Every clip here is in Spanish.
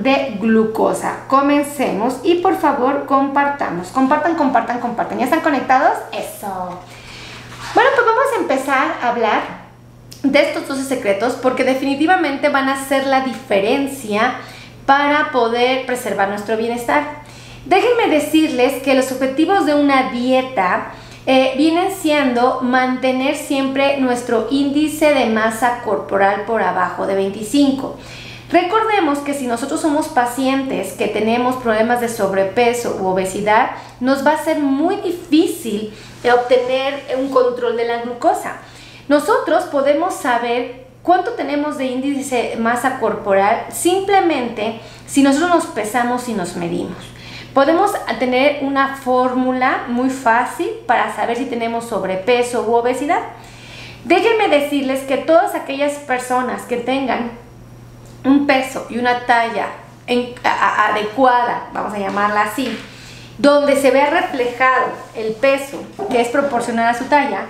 de glucosa. Comencemos y por favor compartamos. Compartan. ¿Ya están conectados? Eso. Bueno, pues vamos a empezar a hablar de estos 12 secretos porque definitivamente van a hacer la diferencia para poder preservar nuestro bienestar. Déjenme decirles que los objetivos de una dieta vienen siendo mantener siempre nuestro índice de masa corporal por abajo de 25. Recordemos que si nosotros somos pacientes que tenemos problemas de sobrepeso u obesidad, nos va a ser muy difícil obtener un control de la glucosa. Nosotros podemos saber cuánto tenemos de índice de masa corporal simplemente si nosotros nos pesamos y nos medimos. Podemos tener una fórmula muy fácil para saber si tenemos sobrepeso u obesidad. Déjenme decirles que todas aquellas personas que tengan un peso y una talla adecuada, vamos a llamarla así, donde se vea reflejado el peso que es proporcional a su talla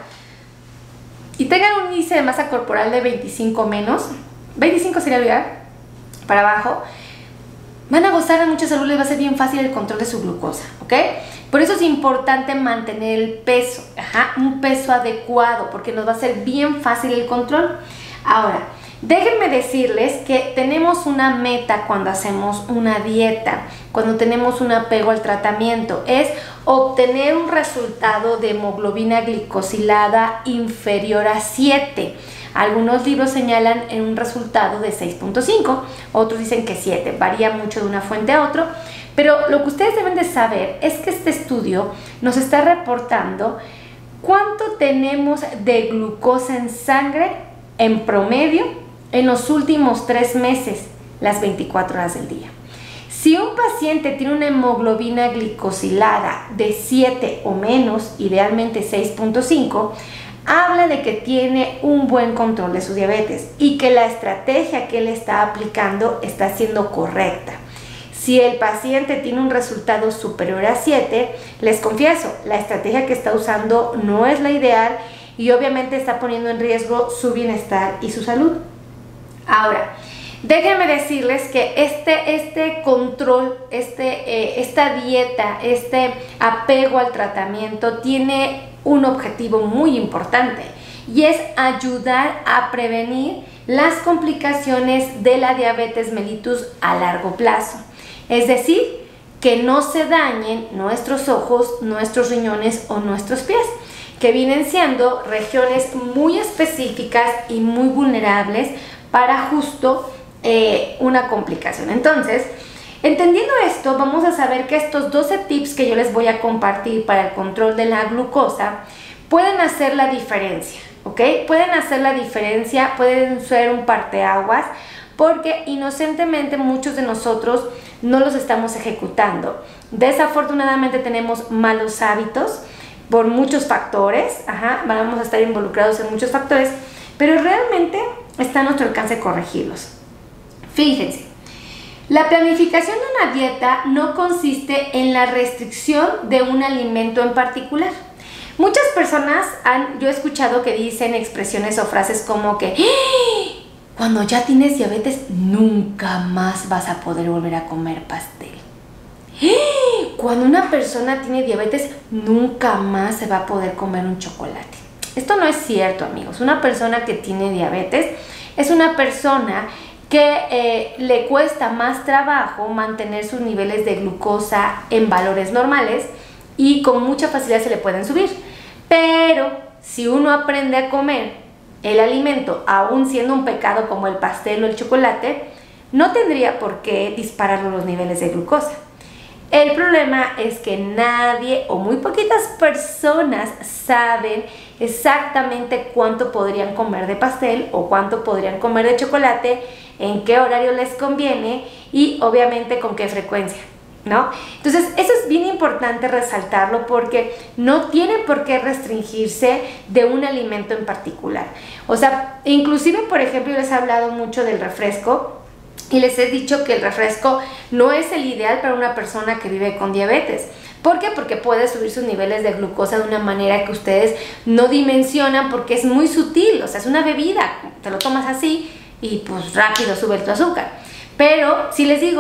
y tengan un índice de masa corporal de 25 menos, 25 sería lugar, para abajo, van a gozar de mucha salud, les va a ser bien fácil el control de su glucosa, ¿ok? Por eso es importante mantener el peso, un peso adecuado, porque nos va a ser bien fácil el control. Ahora, déjenme decirles que tenemos una meta cuando hacemos una dieta, cuando tenemos un apego al tratamiento, es obtener un resultado de hemoglobina glicosilada inferior a 7. Algunos libros señalan en un resultado de 6.5, otros dicen que 7, varía mucho de una fuente a otro, pero lo que ustedes deben de saber es que este estudio nos está reportando cuánto tenemos de glucosa en sangre en promedio en los últimos 3 meses, las 24 horas del día. Si un paciente tiene una hemoglobina glicosilada de 7 o menos, idealmente 6.5, habla de que tiene un buen control de su diabetes y que la estrategia que él está aplicando está siendo correcta. Si el paciente tiene un resultado superior a 7, les confieso, la estrategia que está usando no es la ideal y obviamente está poniendo en riesgo su bienestar y su salud. Ahora, déjenme decirles que este control, esta dieta, este apego al tratamiento tiene un objetivo muy importante y es ayudar a prevenir las complicaciones de la diabetes mellitus a largo plazo. Es decir, que no se dañen nuestros ojos, nuestros riñones o nuestros pies, que vienen siendo regiones muy específicas y muy vulnerables para justo una complicación. Entonces, entendiendo esto, vamos a saber que estos 12 tips que yo les voy a compartir para el control de la glucosa pueden hacer la diferencia, ¿ok? Pueden hacer la diferencia, pueden ser un parteaguas, porque inocentemente muchos de nosotros no los estamos ejecutando. Desafortunadamente tenemos malos hábitos por muchos factores, vamos a estar involucrados en muchos factores, pero realmente está a nuestro alcance corregirlos. Fíjense, la planificación de una dieta no consiste en la restricción de un alimento en particular. Muchas personas yo he escuchado que dicen expresiones o frases como que cuando ya tienes diabetes nunca más vas a poder volver a comer pastel. Cuando una persona tiene diabetes nunca más se va a poder comer un chocolate. Esto no es cierto, amigos. Una persona que tiene diabetes es una persona que le cuesta más trabajo mantener sus niveles de glucosa en valores normales y con mucha facilidad se le pueden subir. Pero si uno aprende a comer el alimento, aún siendo un pecado como el pastel o el chocolate, no tendría por qué disparar los niveles de glucosa. El problema es que nadie o muy poquitas personas saben exactamente cuánto podrían comer de pastel o cuánto podrían comer de chocolate, en qué horario les conviene y obviamente con qué frecuencia, ¿no? Entonces eso es bien importante resaltarlo porque no tiene por qué restringirse de un alimento en particular. O sea, inclusive por ejemplo yo les he hablado mucho del refresco y les he dicho que el refresco no es el ideal para una persona que vive con diabetes. ¿Por qué? Porque puede subir sus niveles de glucosa de una manera que ustedes no dimensionan porque es muy sutil, o sea, es una bebida, te lo tomas así y pues rápido sube tu azúcar. Pero si les digo,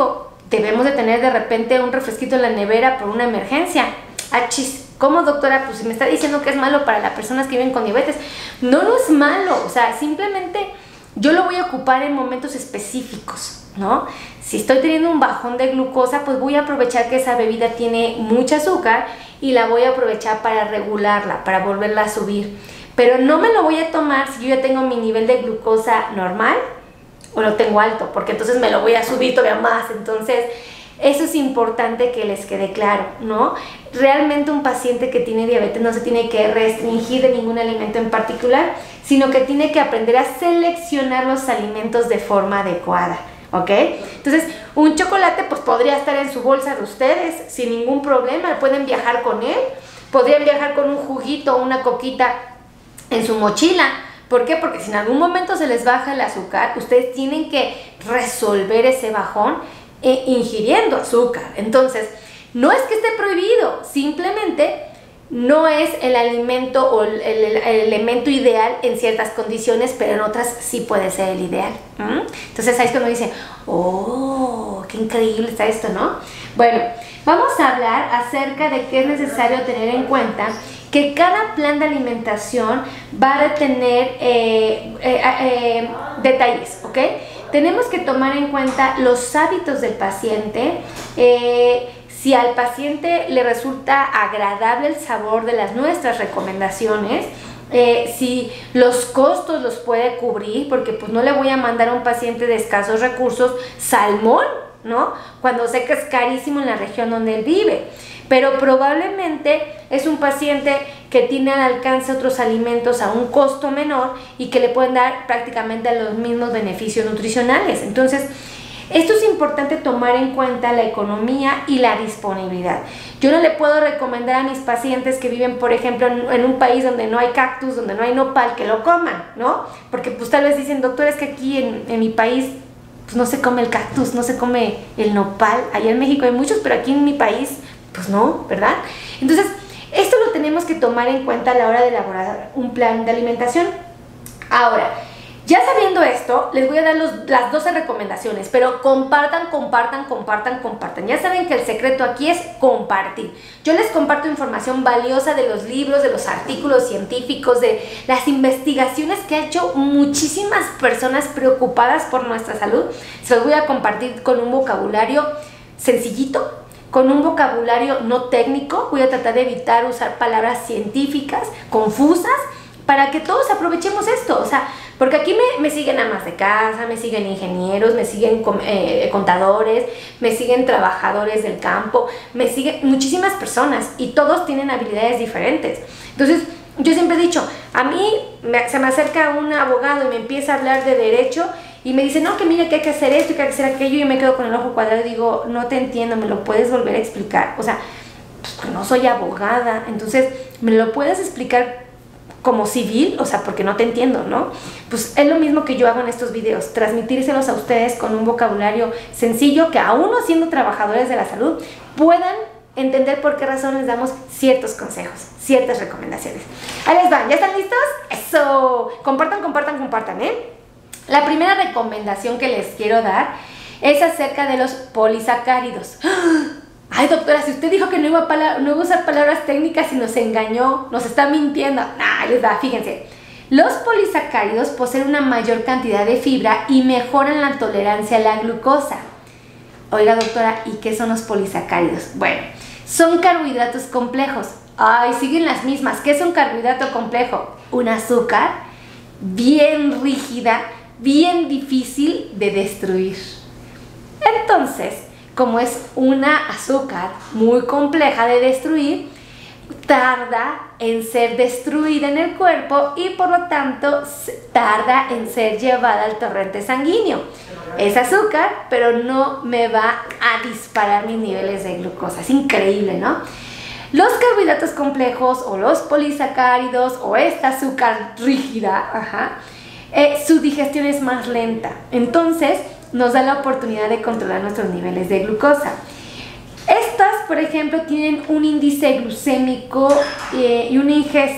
debemos de tener de repente un refresquito en la nevera por una emergencia. Achis, ¿cómo, doctora? Pues si me está diciendo que es malo para las personas que viven con diabetes. No, no es malo, o sea, simplemente yo lo voy a ocupar en momentos específicos, ¿no? Si estoy teniendo un bajón de glucosa, pues voy a aprovechar que esa bebida tiene mucha azúcar y la voy a aprovechar para regularla, para volverla a subir. Pero no me lo voy a tomar si yo ya tengo mi nivel de glucosa normal o lo tengo alto, porque entonces me lo voy a subir todavía más. Entonces, eso es importante que les quede claro, ¿no? Realmente un paciente que tiene diabetes no se tiene que restringir de ningún alimento en particular, sino que tiene que aprender a seleccionar los alimentos de forma adecuada, ¿ok? Entonces, un chocolate pues podría estar en su bolsa de ustedes sin ningún problema, pueden viajar con él, podrían viajar con un juguito o una coquita en su mochila. ¿Por qué? Porque si en algún momento se les baja el azúcar, ustedes tienen que resolver ese bajón ingiriendo azúcar. Entonces, no es que esté prohibido, simplemente no es el alimento o el elemento ideal en ciertas condiciones, pero en otras sí puede ser el ideal. Entonces ahí es cuando dicen, oh, qué increíble está esto, ¿no? Bueno, vamos a hablar acerca de qué es necesario tener en cuenta, que cada plan de alimentación va a tener detalles, ¿ok? Tenemos que tomar en cuenta los hábitos del paciente, si al paciente le resulta agradable el sabor de nuestras recomendaciones, si los costos los puede cubrir, porque pues no le voy a mandar a un paciente de escasos recursos salmón, ¿no? Cuando sé que es carísimo en la región donde él vive. Pero probablemente es un paciente que tiene al alcance otros alimentos a un costo menor y que le pueden dar prácticamente los mismos beneficios nutricionales. Entonces, esto es importante tomar en cuenta la economía y la disponibilidad. Yo no le puedo recomendar a mis pacientes que viven, por ejemplo, en un país donde no hay cactus, donde no hay nopal, que lo coman, ¿no? Porque pues tal vez dicen, doctor, es que aquí en mi país pues no se come el cactus, no se come el nopal. Allá en México hay muchos, pero aquí en mi país pues no, ¿verdad? Entonces, esto lo tenemos que tomar en cuenta a la hora de elaborar un plan de alimentación. Ahora, ya sabiendo esto, les voy a dar las 12 recomendaciones, pero compartan, compartan, compartan, compartan. Ya saben que el secreto aquí es compartir. Yo les comparto información valiosa de los libros, de los artículos científicos, de las investigaciones que ha hecho muchísimas personas preocupadas por nuestra salud. Se los voy a compartir con un vocabulario sencillito, con un vocabulario no técnico. Voy a tratar de evitar usar palabras científicas, confusas, para que todos aprovechemos esto. O sea, porque aquí me siguen amas de casa, me siguen ingenieros, me siguen contadores, me siguen trabajadores del campo, me siguen muchísimas personas y todos tienen habilidades diferentes. Entonces, yo siempre he dicho, a mí se me acerca un abogado y me empieza a hablar de derecho y me dice, no, que mira que hay que hacer esto y que hay que hacer aquello, y yo me quedo con el ojo cuadrado y digo, no te entiendo, ¿me lo puedes volver a explicar? O sea, pues no soy abogada, entonces, ¿me lo puedes explicar como civil? O sea, porque no te entiendo, ¿no? Pues es lo mismo que yo hago en estos videos, transmitírselos a ustedes con un vocabulario sencillo que aún no siendo trabajadores de la salud puedan entender por qué razón les damos ciertos consejos, ciertas recomendaciones. Ahí les van, ¿ya están listos? ¡Eso! Compartan, compartan, compartan, ¿eh? La primera recomendación que les quiero dar es acerca de los polisacáridos. Ay, doctora, si usted dijo que no iba a usar palabras técnicas y nos engañó, nos está mintiendo. Nah, les da, fíjense. Los polisacáridos poseen una mayor cantidad de fibra y mejoran la tolerancia a la glucosa. Oiga, doctora, ¿y qué son los polisacáridos? Bueno, son carbohidratos complejos. Ay, siguen las mismas. ¿Qué es un carbohidrato complejo? Un azúcar bien rígida, bien difícil de destruir. Entonces, como es una azúcar muy compleja de destruir, tarda en ser destruida en el cuerpo y por lo tanto tarda en ser llevada al torrente sanguíneo. Es azúcar, pero no me va a disparar mis niveles de glucosa. Es increíble, ¿no? Los carbohidratos complejos o los polisacáridos o esta azúcar rígida, su digestión es más lenta. Entonces, nos da la oportunidad de controlar nuestros niveles de glucosa. Estas, por ejemplo, tienen un índice glucémico y un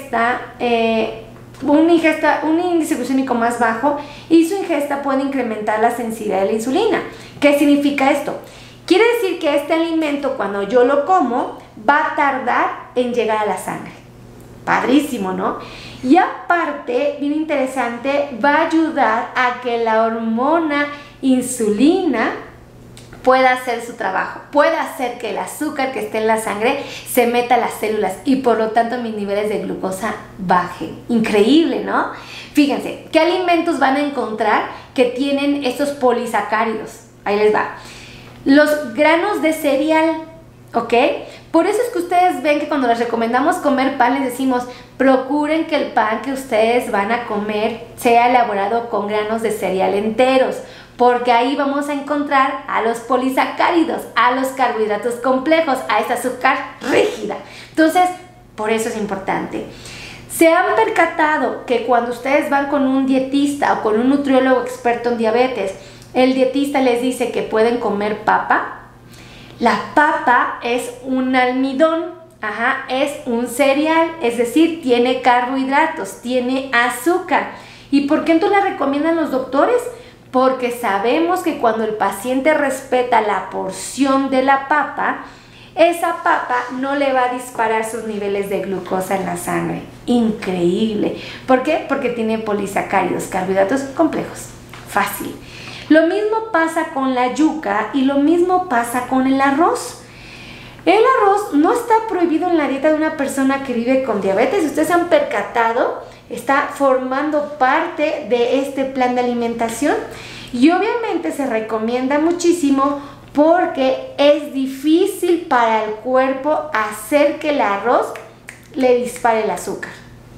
índice glucémico más bajo, y su ingesta puede incrementar la sensibilidad de la insulina. ¿Qué significa esto? Quiere decir que este alimento, cuando yo lo como, va a tardar en llegar a la sangre. Padrísimo, ¿no? Y aparte, bien interesante, va a ayudar a que la hormona insulina pueda hacer su trabajo, pueda hacer que el azúcar que esté en la sangre se meta a las células y por lo tanto mis niveles de glucosa bajen. Increíble, ¿no? Fíjense, ¿qué alimentos van a encontrar que tienen estos polisacáridos? Ahí les va. Los granos de cereal, ¿ok? Por eso es que ustedes ven que cuando les recomendamos comer pan, les decimos, procuren que el pan que ustedes van a comer sea elaborado con granos de cereal enteros, porque ahí vamos a encontrar a los polisacáridos, a los carbohidratos complejos, a esta azúcar rígida. Entonces, por eso es importante. ¿Se han percatado que cuando ustedes van con un dietista o con un nutriólogo experto en diabetes, el dietista les dice que pueden comer papa? La papa es un almidón, es un cereal, es decir, tiene carbohidratos, tiene azúcar. ¿Y por qué entonces la recomiendan los doctores? Porque sabemos que cuando el paciente respeta la porción de la papa, esa papa no le va a disparar sus niveles de glucosa en la sangre. Increíble. ¿Por qué? Porque tiene polisacáridos, carbohidratos complejos. Fácil. Lo mismo pasa con la yuca y lo mismo pasa con el arroz. El arroz no está prohibido en la dieta de una persona que vive con diabetes. Ustedes se han percatado, está formando parte de este plan de alimentación y obviamente se recomienda muchísimo porque es difícil para el cuerpo hacer que el arroz le dispare el azúcar.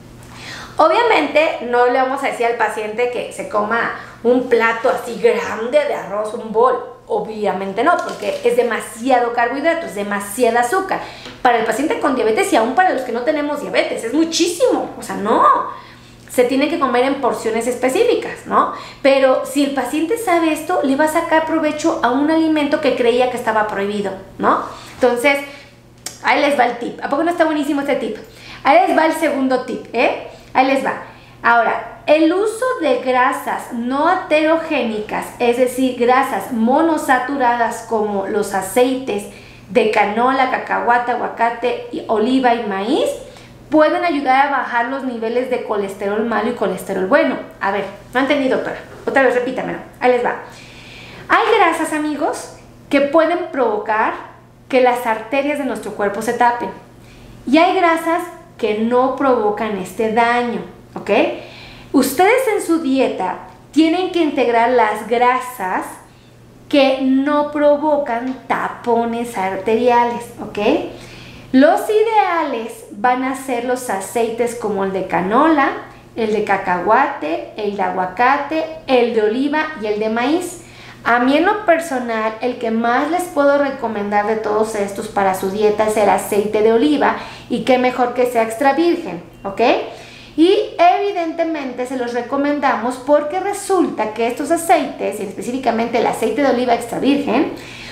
Obviamente no le vamos a decir al paciente que se coma un plato así grande de arroz, un bol. Obviamente no, porque es demasiado carbohidrato, es demasiada azúcar. Para el paciente con diabetes y aún para los que no tenemos diabetes, es muchísimo. O sea, no. Se tiene que comer en porciones específicas, ¿no? Pero si el paciente sabe esto, le va a sacar provecho a un alimento que creía que estaba prohibido, ¿no? Entonces, ahí les va el tip. ¿A poco no está buenísimo este tip? Ahí les va el segundo tip, ¿eh? Ahí les va. Ahora, el uso de grasas no aterogénicas, es decir, grasas monosaturadas como los aceites de canola, cacahuate, aguacate, oliva y maíz, pueden ayudar a bajar los niveles de colesterol malo y colesterol bueno. A ver, no han entendido, doctora. Otra vez repítamelo. Ahí les va. Hay grasas, amigos, que pueden provocar que las arterias de nuestro cuerpo se tapen. Y hay grasas que no provocan este daño, ¿ok? Ustedes en su dieta tienen que integrar las grasas que no provocan tapones arteriales, ¿ok? Los ideales van a ser los aceites como el de canola, el de cacahuate, el de aguacate, el de oliva y el de maíz. A mí en lo personal, el que más les puedo recomendar de todos estos para su dieta es el aceite de oliva y qué mejor que sea extra virgen, ¿ok? Y evidentemente se los recomendamos porque resulta que estos aceites, y específicamente el aceite de oliva extra virgen,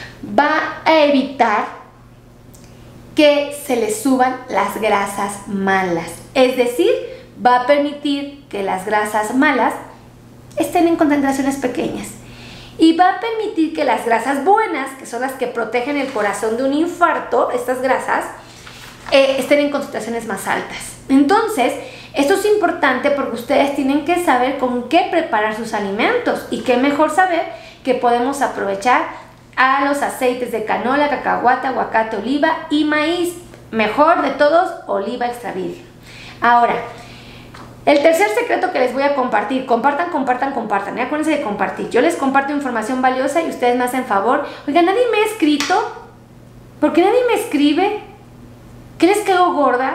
va a evitar que se les suban las grasas malas. Es decir, va a permitir que las grasas malas estén en concentraciones pequeñas. Y va a permitir que las grasas buenas, que son las que protegen el corazón de un infarto, estas grasas, estén en concentraciones más altas. Entonces, esto es importante porque ustedes tienen que saber con qué preparar sus alimentos. Y qué mejor saber que podemos aprovechar a los aceites de canola, cacahuate, aguacate, oliva y maíz. Mejor de todos, oliva extra virgen. Ahora, el tercer secreto que les voy a compartir, compartan, acuérdense de compartir. Yo les comparto información valiosa y ustedes me hacen favor. Oiga, nadie me ha escrito. ¿Por qué nadie me escribe? ¿Qué les quedó gorda?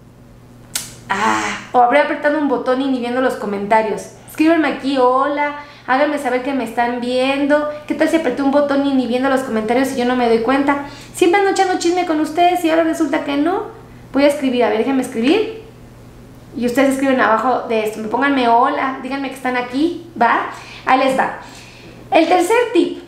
O habré apretado un botón y ni viendo los comentarios. Escríbanme aquí, hola, háganme saber que me están viendo. ¿Qué tal si apreté un botón y ni viendo los comentarios y yo no me doy cuenta? Siempre ando echando chisme con ustedes y ahora resulta que no. Voy a escribir, a ver, déjenme escribir. Y ustedes escriben abajo de esto, pónganme hola, díganme que están aquí, ¿va? Ahí les va. El tercer tip,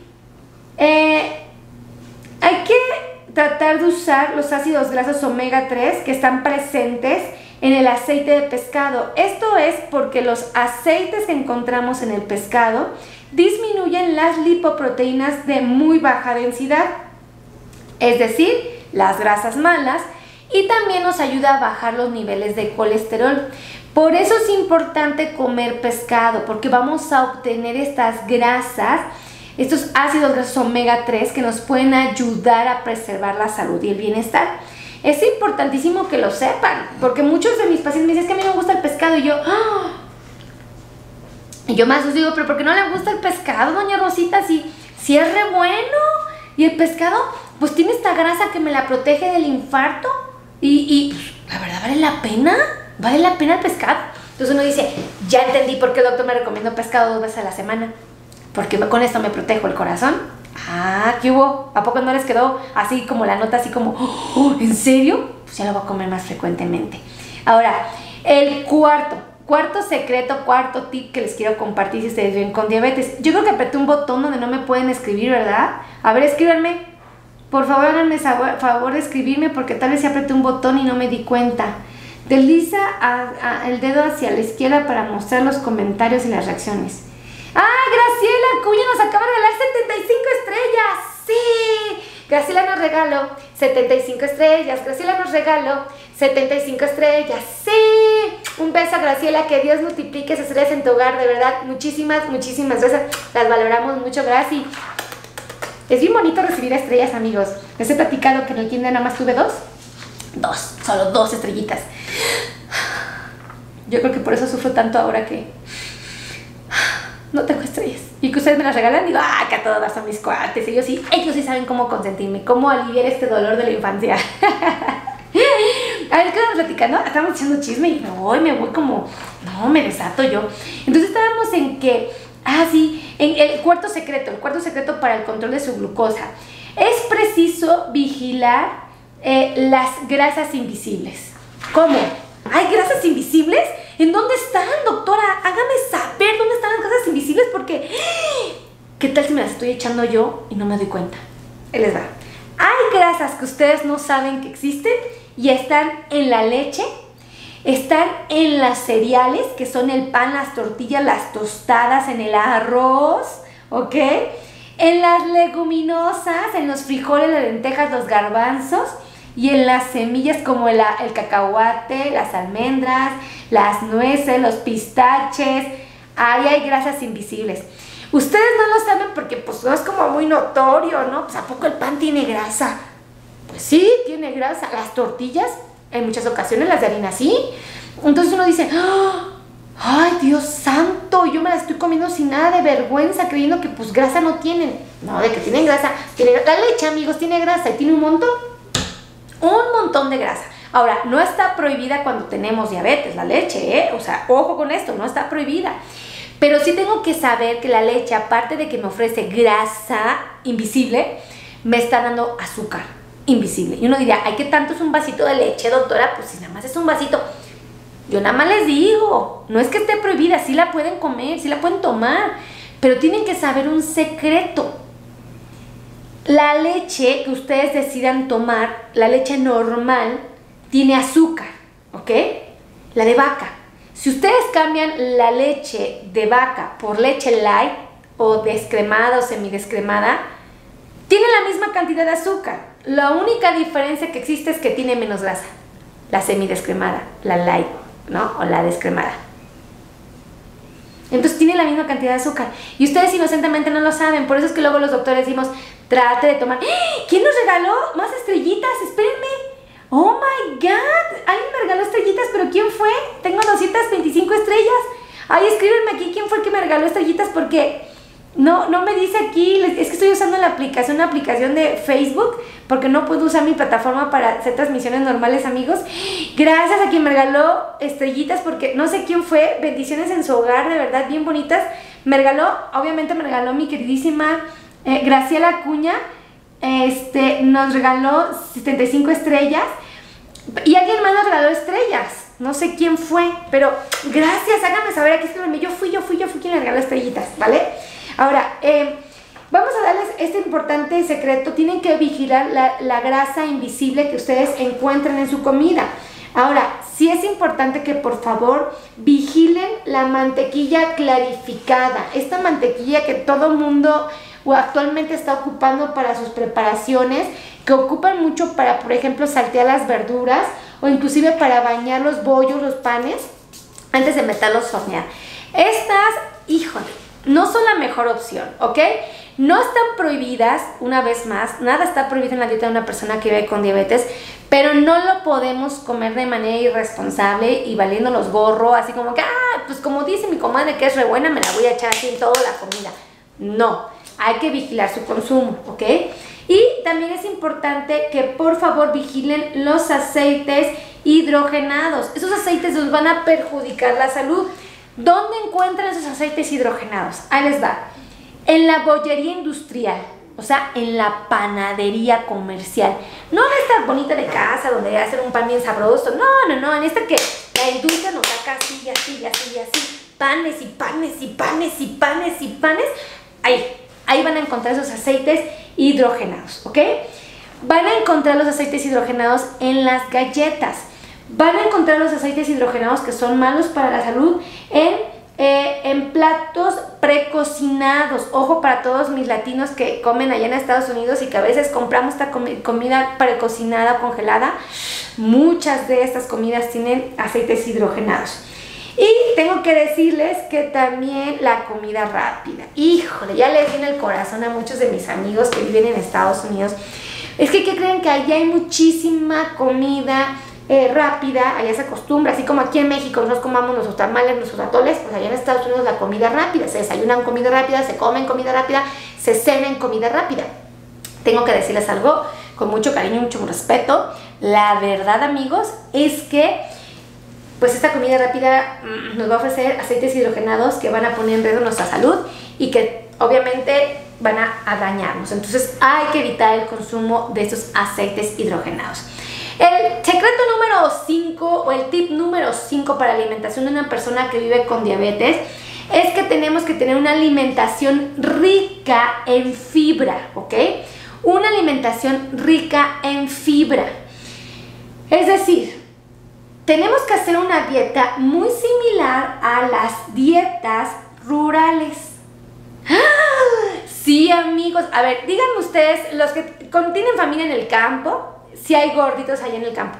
hay que tratar de usar los ácidos grasos omega 3 que están presentes en el aceite de pescado. Esto es porque los aceites que encontramos en el pescado disminuyen las lipoproteínas de muy baja densidad. es decir, las grasas malas, y también nos ayuda a bajar los niveles de colesterol. Por eso es importante comer pescado, porque vamos a obtener estas grasas, estos ácidos grasos omega 3 que nos pueden ayudar a preservar la salud y el bienestar. Es importantísimo que lo sepan, porque muchos de mis pacientes me dicen, es que a mí me gusta el pescado, y yo, ¡ah! Y yo más os digo, pero ¿por qué no le gusta el pescado, doña Rosita? Si es re bueno, y el pescado pues tiene esta grasa que me la protege del infarto, y la verdad vale la pena el pescado. Entonces uno dice, ya entendí por qué el doctor me recomienda pescado 2 veces a la semana, porque con esto me protejo el corazón. Ah, ¿qué hubo? ¿A poco no les quedó así como la nota, así como, oh, ¿en serio? Pues ya lo voy a comer más frecuentemente. Ahora, el cuarto secreto, cuarto tip que les quiero compartir si ustedes viven con diabetes. Yo creo que apreté un botón donde no me pueden escribir, ¿verdad? A ver, escríbanme. Por favor, háganme favor de escribirme, porque tal vez se apreté un botón y no me di cuenta. Desliza el dedo hacia la izquierda para mostrar los comentarios y las reacciones. ¡Ah, Graciela Acuña nos acaba de regalar 75 estrellas! ¡Sí! Graciela nos regaló 75 estrellas. Graciela nos regaló 75 estrellas. ¡Sí! Un beso a Graciela. Que Dios multiplique esas estrellas en tu hogar. De verdad, muchísimas gracias. Las valoramos mucho. Gracias. Es bien bonito recibir estrellas, amigos. Les he platicado que en el kinder nada más tuve solo dos estrellitas. Yo creo que por eso sufro tanto ahora que no tengo estrellas. Y que ustedes me las regalan, digo, que a todas son mis cuates. Ellos sí saben cómo consentirme, cómo aliviar este dolor de la infancia. A ver, ¿qué estamos platicando? Estamos echando chisme y me voy como, no, me desato yo. Entonces estábamos en que, en el cuarto secreto para el control de su glucosa. Es preciso vigilar las grasas invisibles. ¿Cómo? ¿Hay grasas invisibles? ¿En dónde están, doctora? Hágame saber dónde están las grasas invisibles, porque ¿qué tal si me las estoy echando yo y no me doy cuenta? Ahí les va. Hay grasas que ustedes no saben que existen y están en la leche, están en las cereales, que son el pan, las tortillas, las tostadas, en el arroz, ¿ok? En las leguminosas, en los frijoles, las lentejas, los garbanzos, y en las semillas como el cacahuate, las almendras, las nueces, los pistaches. Ahí hay grasas invisibles. Ustedes no lo saben porque pues no es como muy notorio, ¿no? Pues ¿a poco el pan tiene grasa? Pues sí, tiene grasa. Las tortillas, en muchas ocasiones las de harina sí. Entonces uno dice, ¡ay, Dios santo! Yo me las estoy comiendo sin nada de vergüenza, creyendo que pues grasa no tienen. No, de que tienen grasa. La leche, amigos, tiene grasa y tiene un montón de grasa. Ahora, no está prohibida cuando tenemos diabetes la leche, ¿eh? O sea, ojo con esto, no está prohibida. Pero sí tengo que saber que la leche, aparte de que me ofrece grasa invisible, me está dando azúcar invisible. Y uno dirá, ¿ay, qué tanto es un vasito de leche, doctora? Pues si nada más es un vasito. Yo nada más les digo, no es que esté prohibida, sí la pueden comer, sí la pueden tomar, pero tienen que saber un secreto. La leche que ustedes decidan tomar, la leche normal, tiene azúcar, ¿ok? La de vaca. Si ustedes cambian la leche de vaca por leche light o descremada o semidescremada, tiene la misma cantidad de azúcar. La única diferencia que existe es que tiene menos grasa. La semidescremada, la light, ¿no? O la descremada. Entonces tiene la misma cantidad de azúcar. Y ustedes inocentemente no lo saben. Por eso es que luego los doctores decimos, trate de tomar. ¿Quién nos regaló más estrellitas? Espérenme. ¡Oh, my God! Alguien me regaló estrellitas, pero ¿quién fue? Tengo 225 estrellas. Ay, escríbenme aquí quién fue el que me regaló estrellitas, porque no me dice aquí. Es que estoy usando una aplicación de Facebook, porque no puedo usar mi plataforma para hacer transmisiones normales, amigos. Gracias a quien me regaló estrellitas, porque no sé quién fue. Bendiciones en su hogar, de verdad, bien bonitas. Obviamente me regaló mi queridísima Graciela Acuña. Nos regaló 75 estrellas. Y alguien más nos regaló estrellas. No sé quién fue, pero gracias, háganme saber aquí, escríbanme. Yo fui quien le regaló estrellitas, ¿vale? Ahora, vamos a darles este importante secreto. Tienen que vigilar la grasa invisible que ustedes encuentren en su comida. Ahora, sí es importante que por favor vigilen la mantequilla clarificada. Esta mantequilla que todo mundo o actualmente está ocupando para sus preparaciones, que ocupan mucho para, por ejemplo, saltear las verduras o inclusive para bañar los bollos, los panes, antes de meterlos a hornear. Estas, híjole, no son la mejor opción, ¿ok? No están prohibidas, una vez más, nada está prohibido en la dieta de una persona que vive con diabetes, pero no lo podemos comer de manera irresponsable y valiéndonos gorro, así como que, pues como dice mi comadre que es re buena, me la voy a echar así en toda la comida. No, hay que vigilar su consumo, ¿ok? Y también es importante que por favor vigilen los aceites hidrogenados. Esos aceites nos van a perjudicar la salud. ¿Dónde encuentran esos aceites hidrogenados? Ahí les va. En la bollería industrial, o sea, en la panadería comercial. No en esta bonita de casa donde hacen un pan bien sabroso. No, en esta que la industria nos saca así y así y así y así. Panes y panes y panes y panes y panes. Ahí van a encontrar esos aceites hidrogenados, ¿ok? Van a encontrar los aceites hidrogenados en las galletas. Van a encontrar los aceites hidrogenados que son malos para la salud en platos precocinados. Ojo para todos mis latinos que comen allá en Estados Unidos y que a veces compramos esta comida precocinada o congelada. Muchas de estas comidas tienen aceites hidrogenados. Y tengo que decirles que también la comida rápida. Híjole, ya les viene el corazón a muchos de mis amigos que viven en Estados Unidos. Es que, ¿qué creen? Que allá hay muchísima comida rápida, allá se acostumbra, así como aquí en México nos comamos nuestros tamales, nuestros atoles, pues allá en Estados Unidos la comida rápida, se desayunan comida rápida, se comen comida rápida, se cenan comida rápida. Tengo que decirles algo con mucho cariño y mucho respeto. La verdad, amigos, es que pues esta comida rápida nos va a ofrecer aceites hidrogenados que van a poner en riesgo nuestra salud y que obviamente van a dañarnos. Entonces hay que evitar el consumo de estos aceites hidrogenados. El secreto número 5 o el tip número 5 para la alimentación de una persona que vive con diabetes es que tenemos que tener una alimentación rica en fibra, ¿ok? Una alimentación rica en fibra. Es decir, tenemos que hacer una dieta muy similar a las dietas rurales. Sí, amigos. A ver, díganme ustedes, los que tienen familia en el campo, si hay gorditos allá en el campo.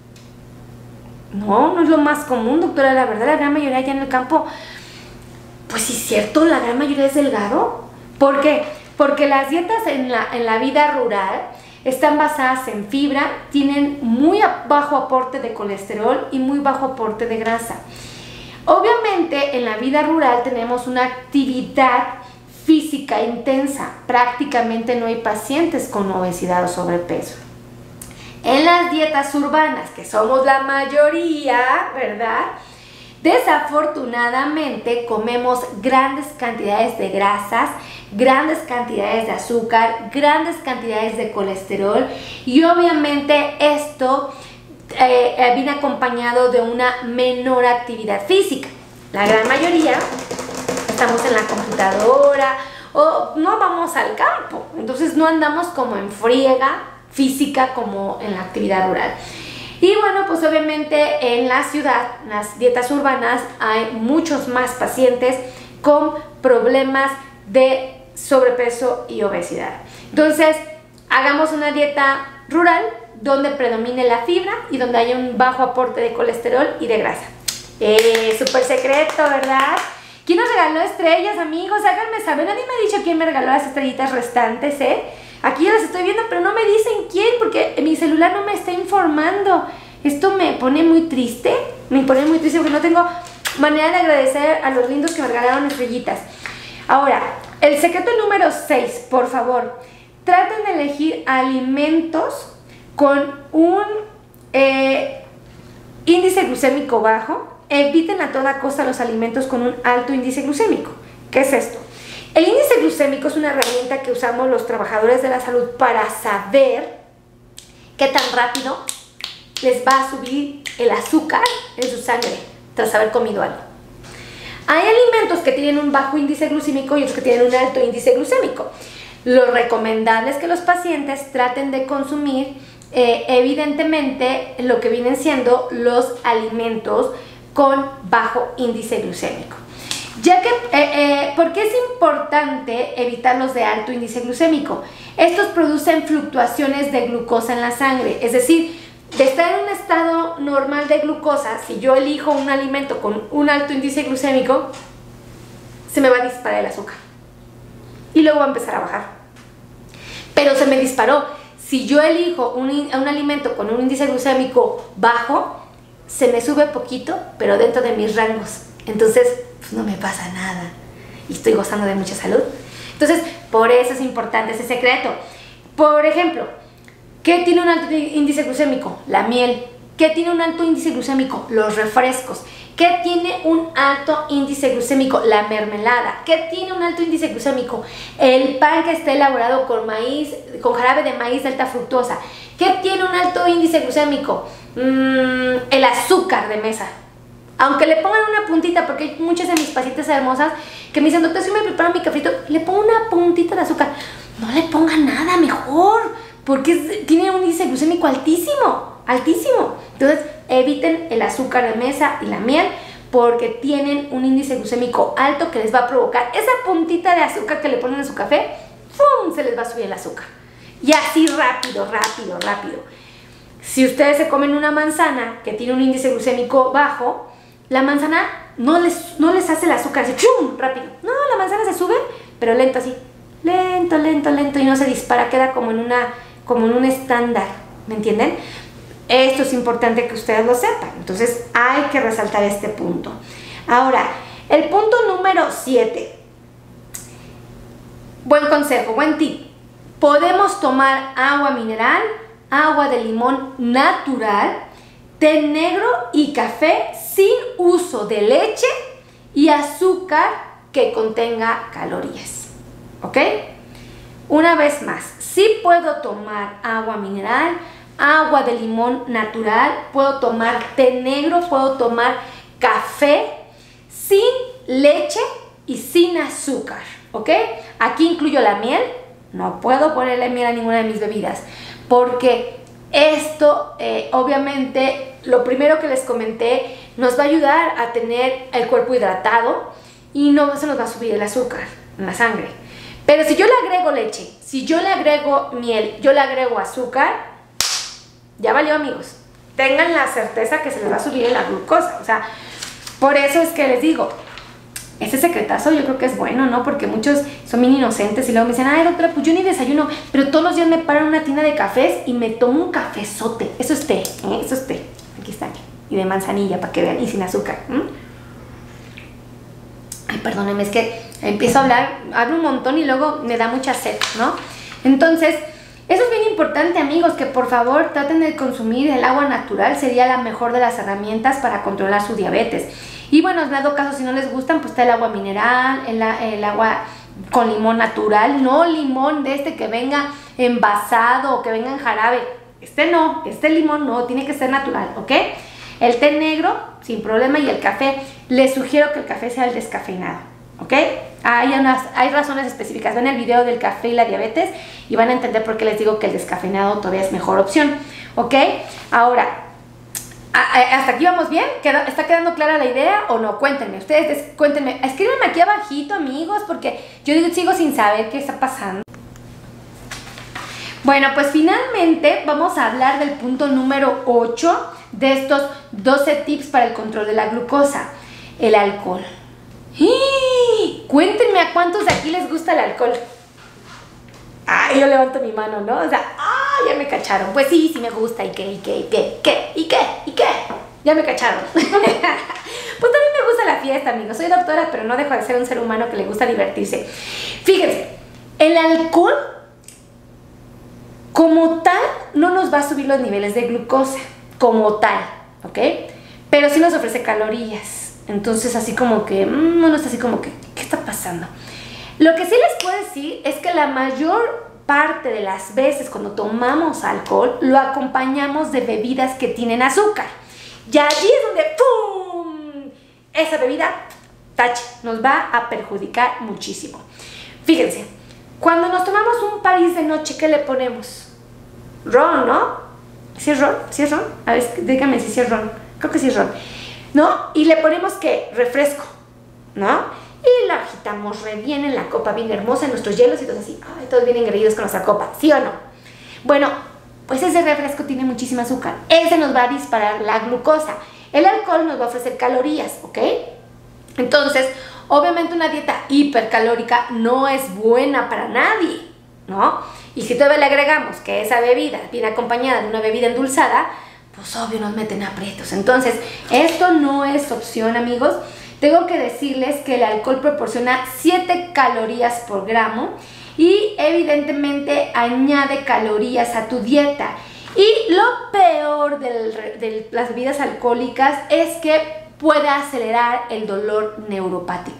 No es lo más común, doctora. La verdad, la gran mayoría allá en el campo, pues sí es cierto, la gran mayoría es delgado. ¿Por qué? Porque las dietas en la vida rural están basadas en fibra, tienen muy bajo aporte de colesterol y muy bajo aporte de grasa. Obviamente en la vida rural tenemos una actividad física intensa, prácticamente no hay pacientes con obesidad o sobrepeso. En las dietas urbanas, que somos la mayoría, ¿verdad? Desafortunadamente comemos grandes cantidades de grasas, grandes cantidades de azúcar, grandes cantidades de colesterol y obviamente esto viene acompañado de una menor actividad física. La gran mayoría estamos en la computadora o no vamos al campo, entonces no andamos como en friega física como en la actividad rural. Y bueno, pues obviamente en la ciudad, en las dietas urbanas, hay muchos más pacientes con problemas de sobrepeso y obesidad. Entonces, hagamos una dieta rural donde predomine la fibra y donde haya un bajo aporte de colesterol y de grasa. Súper secreto, ¿verdad? ¿Quién nos regaló estrellas, amigos? Háganme saber. Nadie me ha dicho quién me regaló las estrellitas restantes, Aquí ya las estoy viendo, pero no me dicen quién, porque mi celular no me está informando. Esto me pone muy triste. Me pone muy triste porque no tengo manera de agradecer a los lindos que me regalaron estrellitas. Ahora, el secreto número 6, por favor. Traten de elegir alimentos con un índice glucémico bajo. Eviten a toda costa los alimentos con un alto índice glucémico. ¿Qué es esto? El índice glucémico es una herramienta que usamos los trabajadores de la salud para saber qué tan rápido les va a subir el azúcar en su sangre tras haber comido algo. Hay alimentos que tienen un bajo índice glucémico y otros que tienen un alto índice glucémico. Lo recomendable es que los pacientes traten de consumir evidentemente lo que vienen siendo los alimentos con bajo índice glucémico. ¿Por qué es importante evitar los de alto índice glucémico? Estos producen fluctuaciones de glucosa en la sangre, es decir, de estar en un estado normal de glucosa, si yo elijo un alimento con un alto índice glucémico, se me va a disparar el azúcar y luego va a empezar a bajar. Pero se me disparó. Si yo elijo un alimento con un índice glucémico bajo, se me sube poquito, pero dentro de mis rangos. Entonces, pues no me pasa nada y estoy gozando de mucha salud. Entonces, por eso es importante ese secreto. Por ejemplo, ¿qué tiene un alto índice glucémico? La miel. ¿Qué tiene un alto índice glucémico? Los refrescos. ¿Qué tiene un alto índice glucémico? La mermelada. ¿Qué tiene un alto índice glucémico? El pan que está elaborado con maíz, con jarabe de maíz de alta fructosa. ¿Qué tiene un alto índice glucémico? El azúcar de mesa. Aunque le pongan una puntita, porque hay muchas de mis pacientes hermosas que me dicen, doctor, si me preparo mi cafecito, le pongo una puntita de azúcar. No le pongan nada, mejor, porque tiene un índice glucémico altísimo, altísimo. Entonces, eviten el azúcar de mesa y la miel, porque tienen un índice glucémico alto que les va a provocar esa puntita de azúcar que le ponen a su café, ¡fum!, se les va a subir el azúcar. Y así rápido, rápido, rápido. Si ustedes se comen una manzana que tiene un índice glucémico bajo, la manzana no les hace el azúcar así, ¡chum!, rápido. No, la manzana se sube, pero lento así. Lento, lento, lento, y no se dispara, queda como en un estándar, ¿me entienden? Esto es importante que ustedes lo sepan, entonces hay que resaltar este punto. Ahora, el punto número 7. Buen consejo, buen tip. Podemos tomar agua mineral, agua de limón natural, té negro y café sin uso de leche y azúcar que contenga calorías. ¿Ok? Una vez más, sí puedo tomar agua mineral, agua de limón natural, puedo tomar té negro, puedo tomar café sin leche y sin azúcar. ¿Ok? Aquí incluyo la miel. No puedo ponerle miel a ninguna de mis bebidas porque esto, obviamente, lo primero que les comenté, nos va a ayudar a tener el cuerpo hidratado y no se nos va a subir el azúcar en la sangre. Pero si yo le agrego leche, si yo le agrego miel, yo le agrego azúcar, ya valió, amigos. Tengan la certeza que se les va a subir la glucosa. O sea, por eso es que les digo, ese secretazo yo creo que es bueno, ¿no? Porque muchos son bien inocentes y luego me dicen, ay, doctora, pues yo ni desayuno, pero todos los días me paro en una tienda de cafés y me tomo un cafezote. Eso es té, ¿eh? Eso es té. Aquí está. Y de manzanilla, para que vean, y sin azúcar. Ay, perdónenme, es que empiezo a hablo un montón y luego me da mucha sed, ¿no? Entonces, eso es bien importante, amigos, que por favor traten de consumir el agua natural. Sería la mejor de las herramientas para controlar su diabetes. Y bueno, en dado caso, si no les gustan, pues está el agua mineral, el agua con limón natural, no limón de este que venga envasado o que venga en jarabe. Este limón no, tiene que ser natural, ¿ok? El té negro, sin problema, y el café, les sugiero que el café sea el descafeinado, ¿ok? Hay razones específicas. Ven el video del café y la diabetes y van a entender por qué les digo que el descafeinado todavía es mejor opción, ¿ok? Ahora, ¿hasta aquí vamos bien? ¿Está quedando clara la idea o no? Cuéntenme, ustedes cuéntenme, escríbanme aquí abajito, amigos, porque yo sigo sin saber qué está pasando. Bueno, pues finalmente vamos a hablar del punto número 8 de estos 12 tips para el control de la glucosa, el alcohol. Cuéntenme a cuántos de aquí les gusta el alcohol. Ay, yo levanto mi mano, ¿no? O sea, ya me cacharon. Pues sí, sí me gusta. ¿Y qué? Ya me cacharon. Pues también me gusta la fiesta, amigos. Soy doctora, pero no dejo de ser un ser humano que le gusta divertirse. Fíjense, el alcohol como tal no nos va a subir los niveles de glucosa, como tal, ¿ok? Pero sí nos ofrece calorías. Entonces así como que, no está así como que, ¿qué está pasando? Lo que sí les puedo decir es que la mayor parte de las veces cuando tomamos alcohol lo acompañamos de bebidas que tienen azúcar. Y allí es donde ¡pum! Esa bebida, tache, nos va a perjudicar muchísimo. Fíjense, cuando nos tomamos un París de noche, ¿qué le ponemos? Ron, ¿no? ¿Sí es ron? ¿Sí es ron? A ver, díganme si es ron. Creo que sí es ron, ¿no? Y le ponemos, ¿qué? Refresco, ¿no? y la agitamos re bien en la copa, bien hermosa, en nuestros hielos y todos así, ay, todos bien engreídos con nuestra copa, ¿sí o no? Bueno, pues ese refresco tiene muchísima azúcar, ese nos va a disparar la glucosa, el alcohol nos va a ofrecer calorías, ¿ok? Entonces, obviamente una dieta hipercalórica no es buena para nadie, ¿no? Y si todavía le agregamos que esa bebida viene acompañada de una bebida endulzada, pues obvio nos meten aprietos. Entonces, esto no es opción, amigos. Tengo que decirles que el alcohol proporciona 7 calorías por gramo y evidentemente añade calorías a tu dieta. Y lo peor de las bebidas alcohólicas es que puede acelerar el dolor neuropático.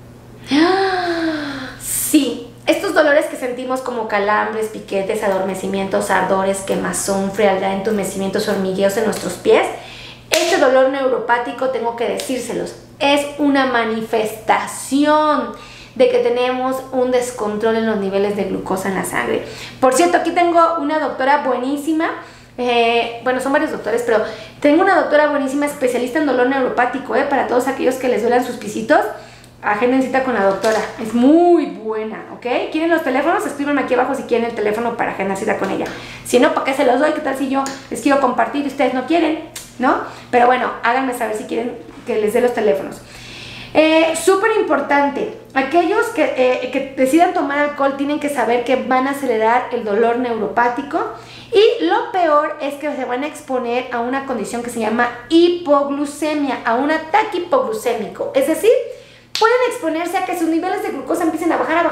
Sí. Estos dolores que sentimos como calambres, piquetes, adormecimientos, ardores, quemazón, frialdad, entumecimientos, hormigueos en nuestros pies, este dolor neuropático, tengo que decírselos, es una manifestación de que tenemos un descontrol en los niveles de glucosa en la sangre. Por cierto, aquí tengo una doctora buenísima, bueno, son varios doctores, pero tengo una doctora buenísima especialista en dolor neuropático, para todos aquellos que les duelan sus pisitos. Agenden cita con la doctora, es muy buena, ¿ok? ¿Quieren los teléfonos? Escríbanme aquí abajo si quieren el teléfono para agendar cita con ella. Si no, ¿para qué se los doy? ¿Qué tal si yo les quiero compartir y ustedes no quieren? ¿No? Pero bueno, háganme saber si quieren que les dé los teléfonos. Súper importante, aquellos que decidan tomar alcohol tienen que saber que van a acelerar el dolor neuropático y lo peor es que se van a exponer a una condición que se llama hipoglucemia, a un ataque hipoglucémico, es decir, pueden exponerse a que sus niveles de glucosa empiecen a bajar.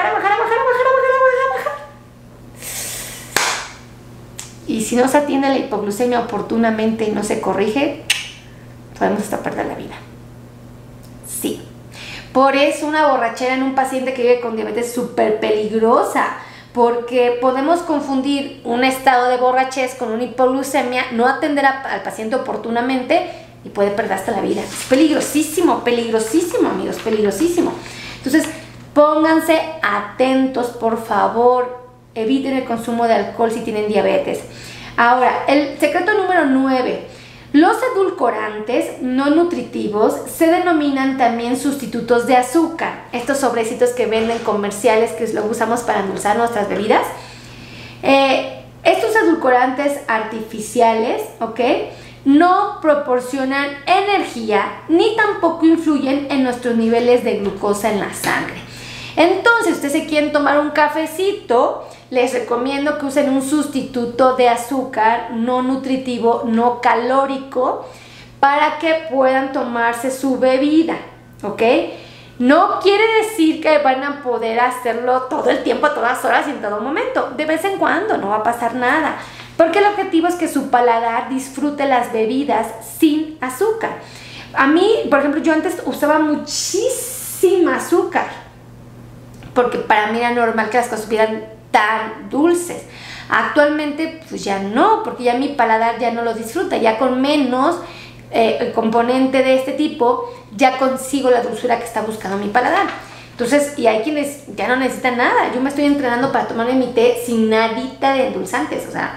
Y si no se atiende la hipoglucemia oportunamente y no se corrige, podemos hasta perder la vida. Sí. Por eso una borrachera en un paciente que vive con diabetes es súper peligrosa, porque podemos confundir un estado de borrachez con una hipoglucemia, no atender al paciente oportunamente y puede perder hasta la vida. Es peligrosísimo, peligrosísimo, amigos, peligrosísimo. Entonces, pónganse atentos, por favor. Eviten el consumo de alcohol si tienen diabetes. Ahora, el secreto número 9. Los edulcorantes no nutritivos se denominan también sustitutos de azúcar. Estos sobrecitos que venden comerciales que lo usamos para endulzar nuestras bebidas. Estos edulcorantes artificiales, ¿ok?, no proporcionan energía ni tampoco influyen en nuestros niveles de glucosa en la sangre. Entonces, ustedes se quieren tomar un cafecito, les recomiendo que usen un sustituto de azúcar no nutritivo, no calórico, para que puedan tomarse su bebida, ¿ok? No quiere decir que van a poder hacerlo todo el tiempo, a todas horas y en todo momento. De vez en cuando no va a pasar nada. Porque el objetivo es que su paladar disfrute las bebidas sin azúcar. A mí, por ejemplo, yo antes usaba muchísima azúcar, porque para mí era normal que las cosas estuvieran tan dulces. Actualmente, pues ya no, porque ya mi paladar ya no lo disfruta, ya con menos componente de este tipo, ya consigo la dulzura que está buscando mi paladar. Entonces, y hay quienes ya no necesitan nada. Yo me estoy entrenando para tomarme mi té sin nadita de endulzantes, o sea,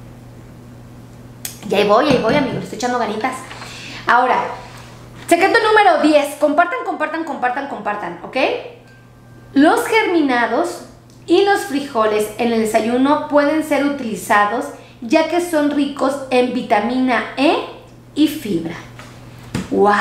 y ahí voy, amigos, le estoy echando ganitas. Ahora, secreto número 10, compartan, ¿ok? Los germinados y los frijoles en el desayuno pueden ser utilizados ya que son ricos en vitamina E y fibra. ¡Wow!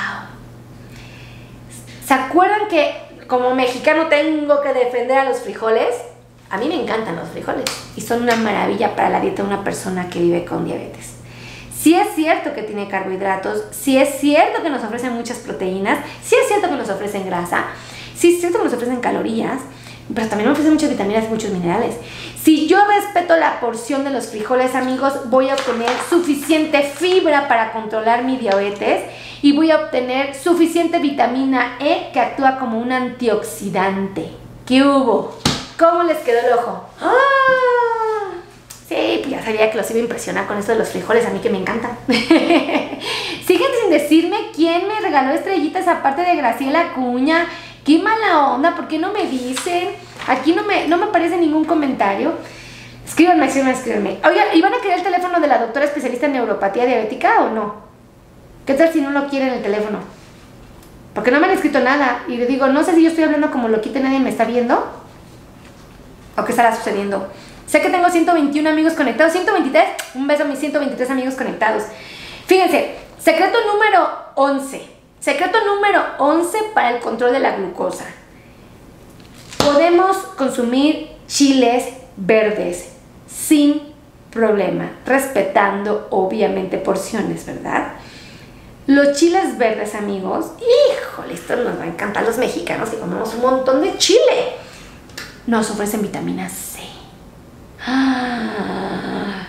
¿Se acuerdan que como mexicano tengo que defender a los frijoles? A mí me encantan los frijoles y son una maravilla para la dieta de una persona que vive con diabetes. Sí es cierto que tiene carbohidratos, sí es cierto que nos ofrecen muchas proteínas, sí es cierto que nos ofrecen grasa, sí es cierto que nos ofrecen calorías, pero también nos ofrecen muchas vitaminas y muchos minerales. Si yo respeto la porción de los frijoles, amigos, voy a obtener suficiente fibra para controlar mi diabetes y voy a obtener suficiente vitamina E que actúa como un antioxidante. ¿Qué hubo? ¿Cómo les quedó el ojo? ¡Ah! Sí, pues ya sabía que los iba a impresionar con esto de los frijoles, a mí que me encantan. Siguen sin decirme quién me regaló estrellitas aparte de Graciela Acuña. ¡Qué mala onda! ¿Por qué no me dicen? Aquí no me aparece ningún comentario. Escríbanme. Oiga, ¿y van a querer el teléfono de la doctora especialista en neuropatía diabética o no? ¿Qué tal si no lo quieren el teléfono? porque no me han escrito nada. Y le digo, no sé si yo estoy hablando como loquita y nadie me está viendo, o qué estará sucediendo. Sé que tengo 121 amigos conectados, 123, un beso a mis 123 amigos conectados. Fíjense, secreto número 11. Secreto número 11 para el control de la glucosa. Podemos consumir chiles verdes sin problema, respetando obviamente porciones, ¿verdad? Los chiles verdes, amigos, híjole, esto nos va a encantar a los mexicanos que comemos un montón de chile. Nos ofrecen vitamina C. ¡Ah!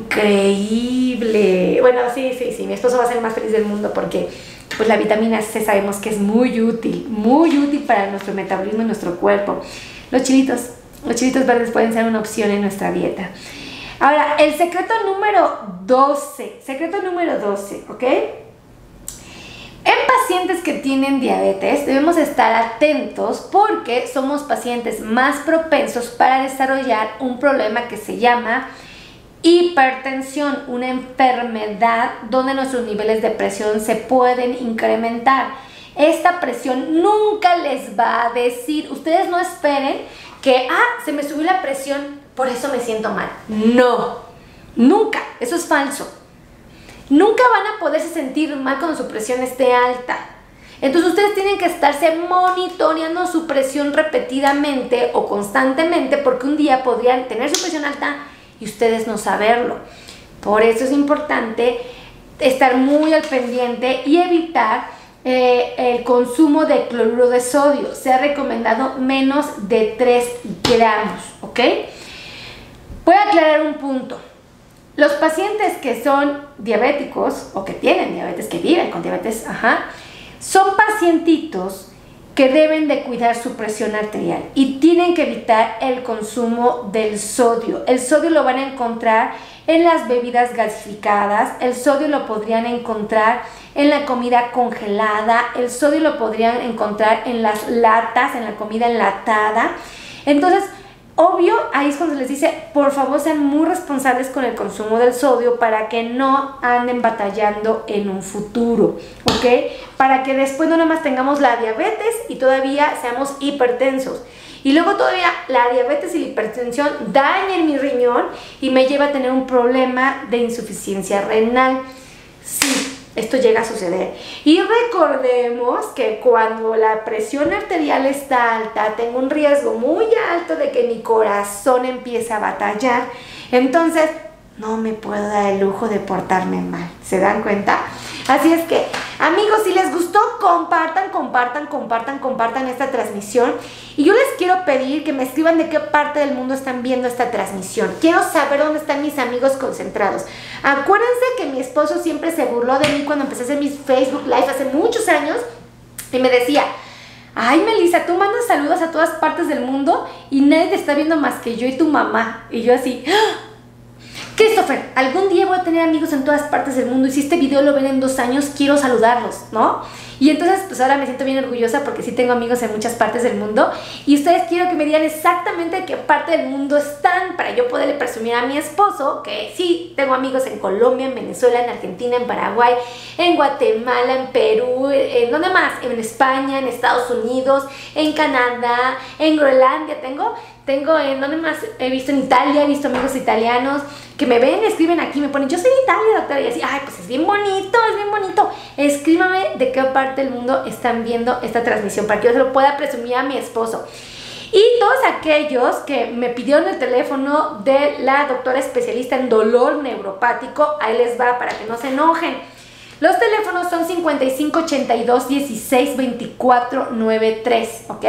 Increíble. Bueno, sí, mi esposo va a ser el más feliz del mundo porque pues la vitamina C sabemos que es muy útil para nuestro metabolismo y nuestro cuerpo. Los chilitos verdes pueden ser una opción en nuestra dieta. Ahora, el secreto número 12, ¿ok? En pacientes que tienen diabetes debemos estar atentos porque somos pacientes más propensos para desarrollar un problema que se llama hipertensión, una enfermedad donde nuestros niveles de presión se pueden incrementar. Esta presión nunca les va a decir, ustedes no esperen que, se me subió la presión, por eso me siento mal. No, nunca, eso es falso. Nunca van a poderse sentir mal cuando su presión esté alta. Entonces ustedes tienen que estarse monitoreando su presión repetidamente o constantemente porque un día podrían tener su presión alta y ustedes no saberlo. Por eso es importante estar muy al pendiente y evitar el consumo de cloruro de sodio. Se ha recomendado menos de 3 gramos, ¿ok? Voy a aclarar un punto. Los pacientes que son diabéticos o que tienen diabetes, que viven con diabetes, son pacientitos que deben de cuidar su presión arterial y tienen que evitar el consumo del sodio. El sodio lo van a encontrar en las bebidas gasificadas, el sodio lo podrían encontrar en la comida congelada, el sodio lo podrían encontrar en las latas, en la comida enlatada. Entonces, obvio, ahí es cuando les dice, por favor sean muy responsables con el consumo del sodio para que no anden batallando en un futuro, ¿ok? Para que después no nomás tengamos la diabetes y todavía seamos hipertensos. Y luego todavía la diabetes y la hipertensión dañen mi riñón y me lleva a tener un problema de insuficiencia renal. Sí, esto llega a suceder. Y recordemos que cuando la presión arterial está alta, tengo un riesgo muy alto de que mi corazón empiece a batallar. Entonces, no me puedo dar el lujo de portarme mal. ¿Se dan cuenta? Así es que, amigos, si les gustó, compartan esta transmisión. Y yo les quiero pedir que me escriban de qué parte del mundo están viendo esta transmisión. Quiero saber dónde están mis amigos concentrados. Acuérdense que mi esposo siempre se burló de mí cuando empecé a hacer mis Facebook Live hace muchos años. Y me decía, ay, Melissa, tú mandas saludos a todas partes del mundo y nadie te está viendo más que yo y tu mamá. Y yo así, Christopher, algún día voy a tener amigos en todas partes del mundo y si este video lo ven en 2 años, quiero saludarlos, ¿no? Y entonces, pues ahora me siento bien orgullosa porque sí tengo amigos en muchas partes del mundo y ustedes quiero que me digan exactamente de qué parte del mundo están para yo poderle presumir a mi esposo que sí, tengo amigos en Colombia, en Venezuela, en Argentina, en Paraguay, en Guatemala, en Perú, ¿en dónde más? En España, en Estados Unidos, en Canadá, en Groenlandia, tengo en dónde más he visto en Italia, he visto amigos italianos que me ven, escriben aquí, me ponen, yo soy de Italia, doctora, y así, ay, pues es bien bonito, escríbame de qué parte del mundo están viendo esta transmisión para que yo se lo pueda presumir a mi esposo. Y todos aquellos que me pidieron el teléfono de la doctora especialista en dolor neuropático, ahí les va para que no se enojen. Los teléfonos son 5582 16 24 93, ¿ok?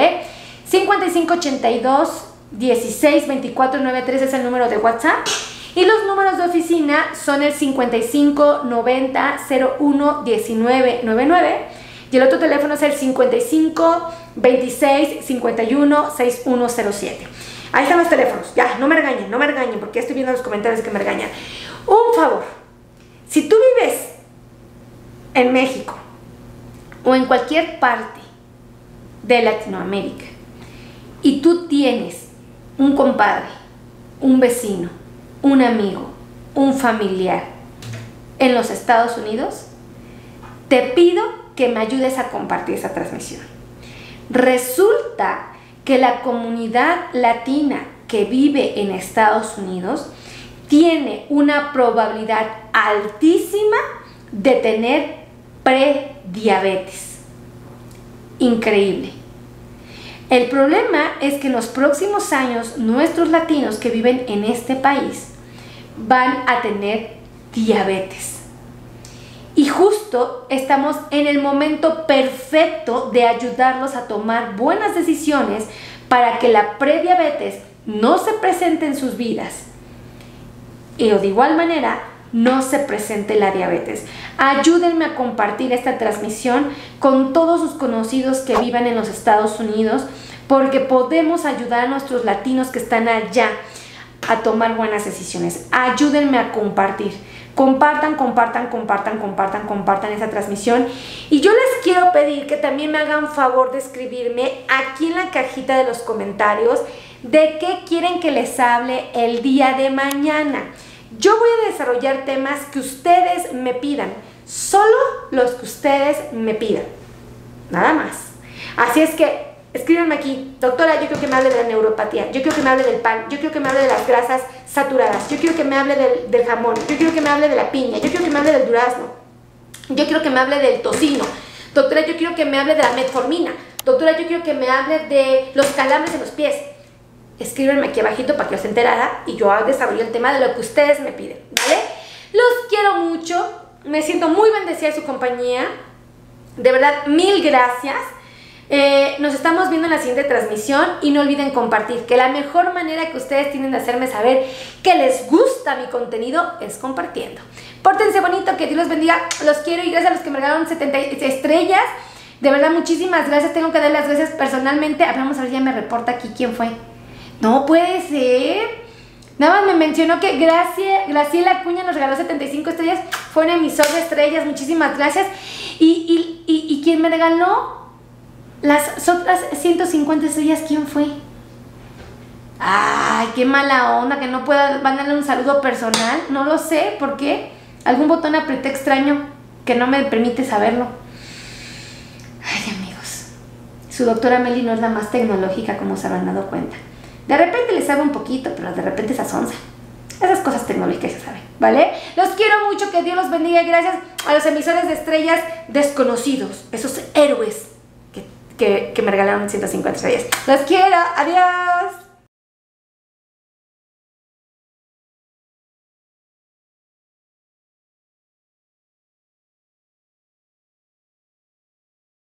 5582 16 24 93 es el número de WhatsApp. Y los números de oficina son el 55 90 01 19 99 y el otro teléfono es el 55 26 51 6107. Ahí están los teléfonos. Ya, no me regañen porque ya estoy viendo los comentarios que me regañan. Un favor, si tú vives en México o en cualquier parte de Latinoamérica y tú tienes un compadre, un vecino, un amigo, un familiar en los Estados Unidos, te pido que me ayudes a compartir esta transmisión. Resulta que la comunidad latina que vive en Estados Unidos tiene una probabilidad altísima de tener prediabetes. Increíble. El problema es que en los próximos años nuestros latinos que viven en este país van a tener diabetes. Y justo estamos en el momento perfecto de ayudarlos a tomar buenas decisiones para que la prediabetes no se presente en sus vidas. Y de igual manera, no se presente la diabetes. Ayúdenme a compartir esta transmisión con todos sus conocidos que vivan en los Estados Unidos, porque podemos ayudar a nuestros latinos que están allá a tomar buenas decisiones. Ayúdenme a compartir. Compartan esta transmisión. Y yo les quiero pedir que también me hagan favor de escribirme aquí en la cajita de los comentarios de qué quieren que les hable el día de mañana. Yo voy a desarrollar temas que ustedes me pidan, solo los que ustedes me pidan, nada más. Así es que escríbanme aquí: doctora, yo quiero que me hable de la neuropatía, yo quiero que me hable del pan, yo quiero que me hable de las grasas saturadas, yo quiero que me hable del jamón, yo quiero que me hable de la piña, yo quiero que me hable del durazno, yo quiero que me hable del tocino, doctora, yo quiero que me hable de la metformina, doctora, yo quiero que me hable de los calambres en los pies. Escríbanme aquí abajito para que os enterara y yo desarrollo el tema de lo que ustedes me piden, ¿vale? Los quiero mucho, me siento muy bendecida de su compañía, de verdad, mil gracias. Nos estamos viendo en la siguiente transmisión y no olviden compartir, que la mejor manera que ustedes tienen de hacerme saber que les gusta mi contenido es compartiendo. Pórtense bonito, que Dios los bendiga, los quiero y gracias a los que me regalaron 70 estrellas. De verdad, muchísimas gracias, tengo que dar las gracias personalmente. Vamos a ver, ya me reporta aquí quién fue. No puede ser. Nada más me mencionó que Graciela Acuña nos regaló 75 estrellas. Fue un emisor de estrellas. Muchísimas gracias. ¿Y quién me regaló las otras 150 estrellas? ¿Quién fue? Ay, qué mala onda que no pueda mandarle un saludo personal. No lo sé. ¿Por qué? Algún botón apreté extraño que no me permite saberlo. Ay, amigos. Su doctora Meli no es la más tecnológica, como se habrán dado cuenta. De repente les sabe un poquito, pero de repente se asonza. Esas cosas tecnológicas se saben, ¿vale? Los quiero mucho, que Dios los bendiga y gracias a los emisores de estrellas desconocidos, esos héroes que me regalaron 150 estrellas. Los quiero, adiós.